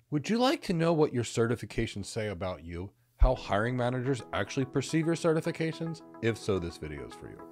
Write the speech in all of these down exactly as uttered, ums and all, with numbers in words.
Would you like to know what your certifications say about you? How hiring managers actually perceive your certifications? If so, this video is for you.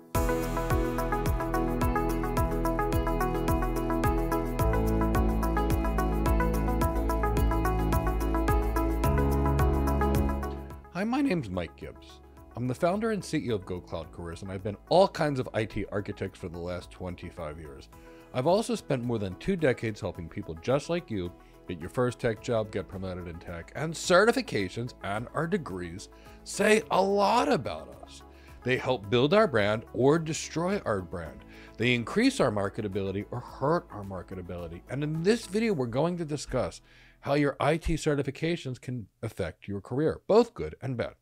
Hi, my name's Mike Gibbs. I'm the founder and C E O of Go Cloud Careers, and I've been all kinds of I T architects for the last twenty-five years. I've also spent more than two decades helping people just like you get your first tech job, get promoted in tech, and certifications and our degrees say a lot about us. They help build our brand or destroy our brand. They increase our marketability or hurt our marketability. And in this video, we're going to discuss how your I T certifications can affect your career, both good and bad.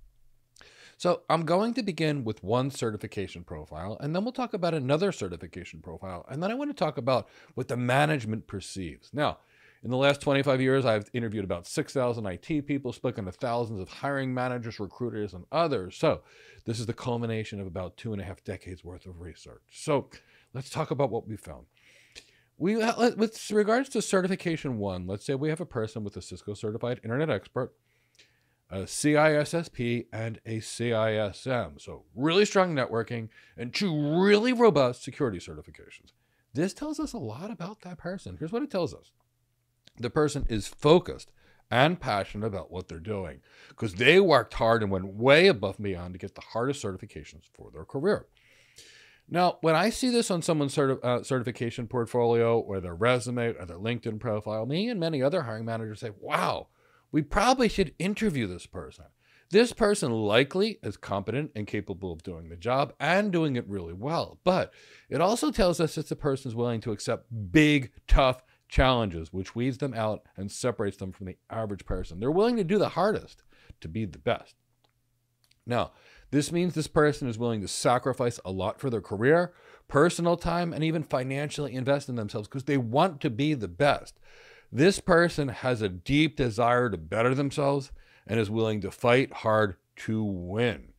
So I'm going to begin with one certification profile, and then we'll talk about another certification profile. And then I want to talk about what the management perceives. Now, in the last twenty-five years, I've interviewed about six thousand I T people, spoken to thousands of hiring managers, recruiters, and others. So this is the culmination of about two and a half decades worth of research. So let's talk about what we found. We, with regards to certification one, let's say we have a person with a Cisco certified internet expert, a C I S S P, and a C I S M. So really strong networking and two really robust security certifications. This tells us a lot about that person. Here's what it tells us. The person is focused and passionate about what they're doing because they worked hard and went way above and beyond to get the hardest certifications for their career. Now, when I see this on someone's certi uh, certification portfolio or their resume or their LinkedIn profile, me and many other hiring managers say, wow, we probably should interview this person. This person likely is competent and capable of doing the job and doing it really well. But it also tells us that the person is willing to accept big, tough challenges, which weeds them out and separates them from the average person. They're willing to do the hardest to be the best. Now, this means this person is willing to sacrifice a lot for their career, personal time, and even financially invest in themselves because they want to be the best. This person has a deep desire to better themselves and is willing to fight hard to win.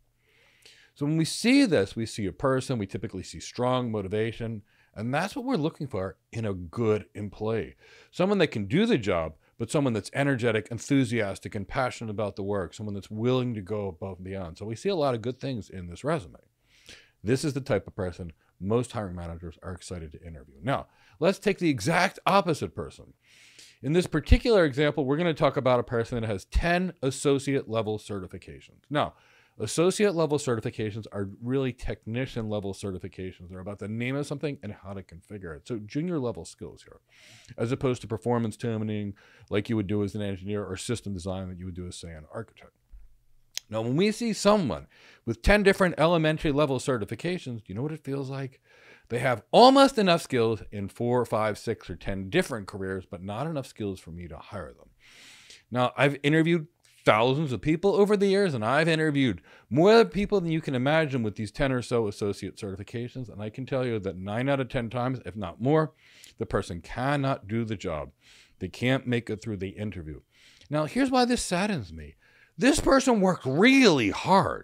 So when we see this, we see a person, we typically see strong motivation, and that's what we're looking for in a good employee. Someone that can do the job, but someone that's energetic, enthusiastic, and passionate about the work, someone that's willing to go above and beyond. So we see a lot of good things in this resume. This is the type of person most hiring managers are excited to interview. Now, let's take the exact opposite person. In this particular example, we're going to talk about a person that has ten associate level certifications. Now, associate level certifications are really technician level certifications. They're about the name of something and how to configure it. So junior level skills here, as opposed to performance tuning like you would do as an engineer or system design that you would do as, say, an architect. Now, when we see someone with ten different elementary level certifications, do you know what it feels like? They have almost enough skills in four, five, six, or ten different careers, but not enough skills for me to hire them. Now, I've interviewed thousands of people over the years, and I've interviewed more people than you can imagine with these ten or so associate certifications. And I can tell you that nine out of ten times, if not more, the person cannot do the job. They can't make it through the interview. Now, here's why this saddens me. This person worked really hard.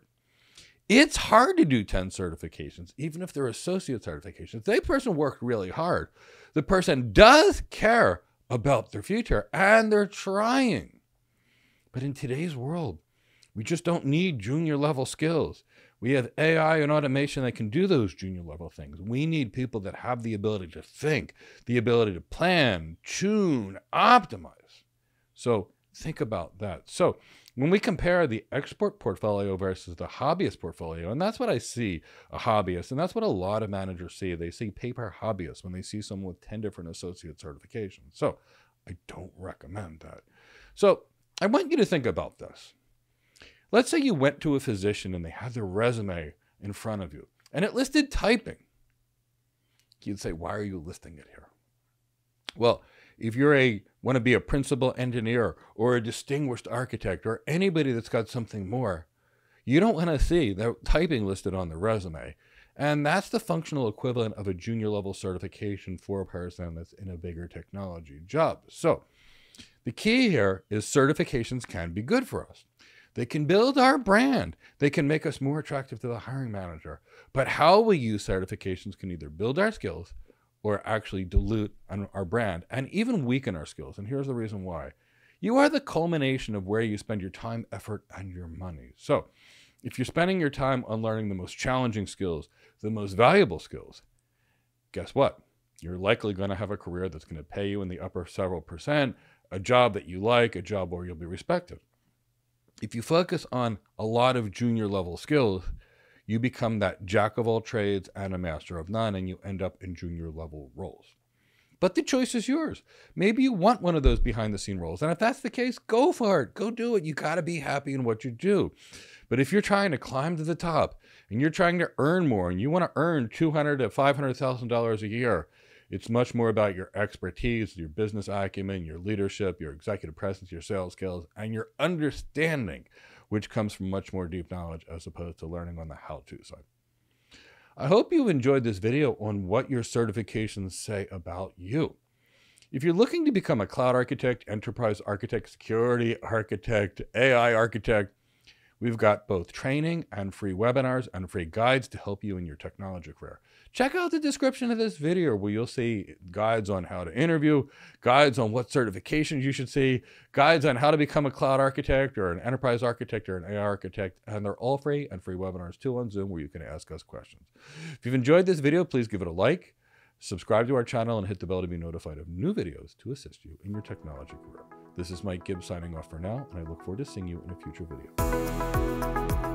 It's hard to do ten certifications, even if they're associate certifications. That person worked really hard. The person does care about their future, and they're trying. But in today's world, we just don't need junior level skills. We have A I and automation that can do those junior level things. We need people that have the ability to think, the ability to plan, tune, optimize. So think about that. So when we compare the expert portfolio versus the hobbyist portfolio, and that's what I see, a hobbyist, and that's what a lot of managers see. They see paper hobbyists when they see someone with ten different associate certifications. So I don't recommend that. So I want you to think about this. Let's say you went to a physician and they had their resume in front of you and it listed typing. You'd say, why are you listing it here? Well, if you're a want to be a principal engineer or a distinguished architect or anybody that's got something more, you don't want to see the typing listed on the resume. And that's the functional equivalent of a junior level certification for a person that's in a bigger technology job. So the key here is certifications can be good for us. They can build our brand. They can make us more attractive to the hiring manager. But how we use certifications can either build our skills or actually dilute our brand and even weaken our skills. And here's the reason why. You are the culmination of where you spend your time, effort, and your money. So if you're spending your time on learning the most challenging skills, the most valuable skills, guess what? You're likely going to have a career that's going to pay you in the upper several percent, a job that you like, a job where you'll be respected. If you focus on a lot of junior level skills, you become that jack of all trades and a master of none, and you end up in junior level roles. But the choice is yours. Maybe you want one of those behind the scene roles. And if that's the case, go for it. Go do it. You got to be happy in what you do. But if you're trying to climb to the top and you're trying to earn more and you want to earn two hundred thousand to five hundred thousand dollars a year, it's much more about your expertise, your business acumen, your leadership, your executive presence, your sales skills, and your understanding, which comes from much more deep knowledge as opposed to learning on the how-to side. I hope you enjoyed this video on what your certifications say about you. If you're looking to become a cloud architect, enterprise architect, security architect, A I architect, we've got both training and free webinars and free guides to help you in your technology career. Check out the description of this video where you'll see guides on how to interview, guides on what certifications you should see, guides on how to become a cloud architect or an enterprise architect or an A I architect, and they're all free, and free webinars too on Zoom where you can ask us questions. If you've enjoyed this video, please give it a like, subscribe to our channel, and hit the bell to be notified of new videos to assist you in your technology career. This is Mike Gibbs signing off for now, and I look forward to seeing you in a future video.